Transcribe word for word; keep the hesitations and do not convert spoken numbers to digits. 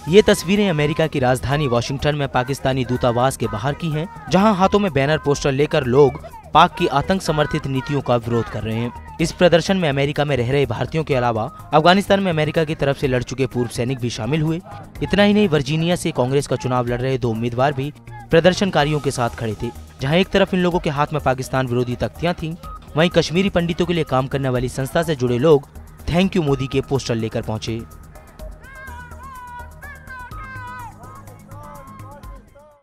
ये तस्वीरें अमेरिका की राजधानी वॉशिंगटन में पाकिस्तानी दूतावास के बाहर की हैं, जहां हाथों में बैनर पोस्टर लेकर लोग पाक की आतंक समर्थित नीतियों का विरोध कर रहे हैं। इस प्रदर्शन में अमेरिका में रह रहे भारतीयों के अलावा अफगानिस्तान में अमेरिका की तरफ से लड़ चुके पूर्व सैनिक भी शामिल हुए। इतना ही नहीं, वर्जीनिया से कांग्रेस का चुनाव लड़ रहे दो उम्मीदवार भी प्रदर्शनकारियों के साथ खड़े थे। जहां एक तरफ इन लोगों के हाथ में पाकिस्तान विरोधी तख्तियां थीं, वहीं कश्मीरी पंडितों के लिए काम करने वाली संस्था से जुड़े लोग थैंक यू मोदी के पोस्टर लेकर पहुंचे।